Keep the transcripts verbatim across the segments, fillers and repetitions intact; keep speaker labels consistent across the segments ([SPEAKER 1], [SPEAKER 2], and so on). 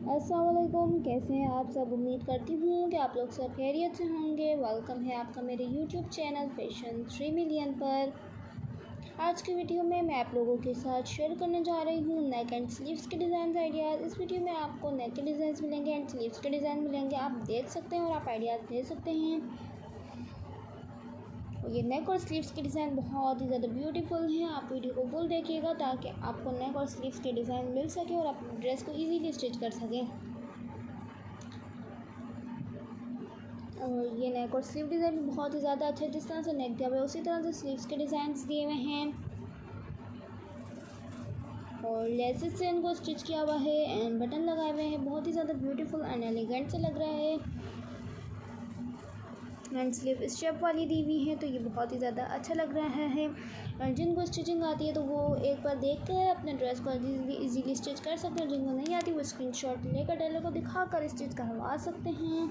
[SPEAKER 1] अस्सलाम वालेकुम, कैसे हैं आप सब। उम्मीद करती हूँ कि आप लोग सब खैरियत से होंगे। वेलकम है आपका मेरे YouTube channel fashion three million पर। आज की वीडियो में मैं आप लोगों के साथ शेयर करने जा रही हूँ नेक एंड स्लीव्स के डिज़ाइन आइडियाज़। इस वीडियो में आपको नेक के डिज़ाइन मिलेंगे एंड स्लीव्स के डिज़ाइन मिलेंगे। आप देख सकते हैं और आप आइडियाज़ दे सकते हैं। ये नेक और स्लीव्स के डिज़ाइन बहुत ही ज़्यादा ब्यूटीफुल हैं। आप वीडियो को फुल देखिएगा ताकि आपको नेक और स्लीव्स के डिज़ाइन मिल सके और आप ड्रेस को इजीली स्टिच कर सकें। और ये नेक और स्लीव डिज़ाइन भी बहुत ही ज़्यादा अच्छा है। जिस तरह से नेक दिया हुआ है उसी तरह से स्लीव्स के डिज़ाइंस दिए हुए हैं और लेसेस से इनको स्टिच किया हुआ है एंड बटन लगाए हुए हैं। बहुत ही ज़्यादा ब्यूटीफुल एंड एलिगेंट से लग रहा है एंड स्लीव स्टेप वाली दी हुई है तो ये बहुत ही ज़्यादा अच्छा लग रहा है। और जिनको स्टिचिंग आती है तो वो एक बार देख कर अपने ड्रेस को इजीली स्टिच कर सकते हैं। जिनको नहीं आती वो स्क्रीनशॉट लेकर टेलर को दिखाकर स्टिच करवा सकते हैं।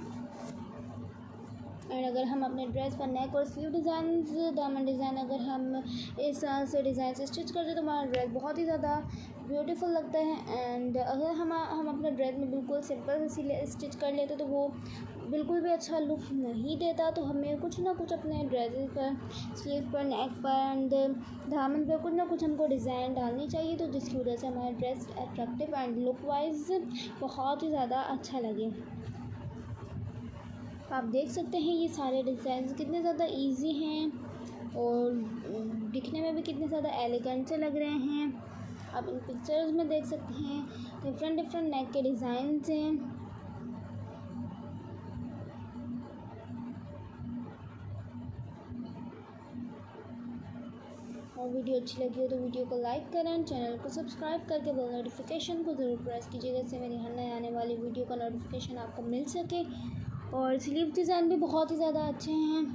[SPEAKER 1] एंड अगर हम अपने ड्रेस पर नेक और स्लीव डिज़ाइन दामन डिज़ाइन अगर हम इस तरह से डिज़ाइन से स्टिच करते हैं तो हमारा ड्रेस बहुत ही ज़्यादा ब्यूटीफुल लगता है। एंड अगर हम हम अपने ड्रेस में बिल्कुल सिंपल से स्टिच कर लेते तो वो बिल्कुल भी अच्छा लुक नहीं देता। तो हमें कुछ ना कुछ अपने ड्रेसेस पर, स्लीव पर, नेक पर एंड दामन पर कुछ ना कुछ हमको डिज़ाइन डालनी चाहिए तो जिसकी वजह से हमारा dress attractive and look wise बहुत ही ज़्यादा अच्छा लगे। आप देख सकते हैं ये सारे डिज़ाइन कितने ज़्यादा इजी हैं और दिखने में भी कितने ज़्यादा एलिगेंट से लग रहे हैं। आप इन पिक्चर्स में देख सकते हैं डिफरेंट डिफरेंट नेक के डिज़ाइंस हैं। और वीडियो अच्छी लगी हो तो वीडियो को लाइक करें, चैनल को सब्सक्राइब करके बेल नोटिफिकेशन को ज़रूर प्रेस कीजिएगा जिससे मेरी हर नए आने वाली वीडियो का नोटिफिकेशन आपको मिल सके। और स्लीव डिज़ाइन भी बहुत ही ज़्यादा अच्छे हैं।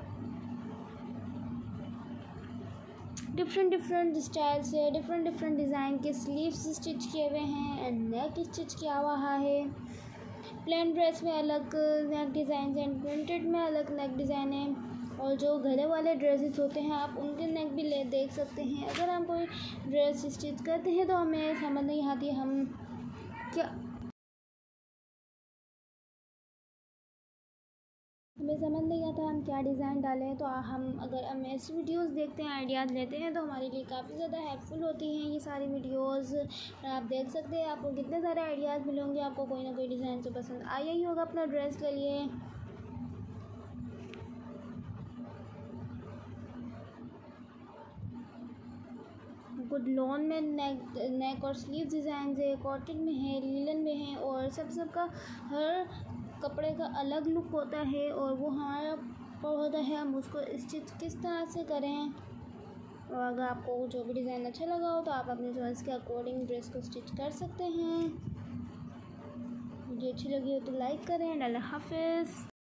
[SPEAKER 1] डिफरेंट डिफरेंट स्टाइल से डिफरेंट डिफरेंट डिज़ाइन के स्लीव्स स्टिच किए हुए हैं एंड नेक स्टिच किया हुआ है। प्लेन ड्रेस में अलग नेक डिज़ाइन एंड प्रिंटेड में अलग नेक डिज़ाइन है। और जो गले वाले ड्रेसेस होते हैं आप उनके नेक भी ले देख सकते हैं। अगर हम कोई ड्रेस स्टिच करते हैं तो हमें समझ नहीं आती हम क्या हमें समझ नहीं आता हम क्या डिज़ाइन डालें। तो हम अगर हम ऐसी वीडियोस देखते हैं, आइडियाज़ लेते हैं तो हमारे लिए काफ़ी ज़्यादा हेल्पफुल होती हैं ये सारी वीडियोस। आप देख सकते हैं आपको कितने सारे आइडियाज़ मिलेंगे। आपको कोई ना कोई डिज़ाइन तो पसंद आया ही होगा अपना ड्रेस के लिए। कुछ लॉन में नेक नेक और स्लीव डिज़ाइन है, कॉटन में है, लीलन में है और सब सब का हर कपड़े का अलग लुक होता है और वो हमारा पर होता है हम उसको स्टिच किस तरह से करें। और अगर आपको जो भी डिज़ाइन अच्छा लगा हो तो आप अपने चॉइस के अकॉर्डिंग ड्रेस को स्टिच कर सकते हैं। वीडियो अच्छी लगी हो तो लाइक करें। अल्लाह हाफ़िज़।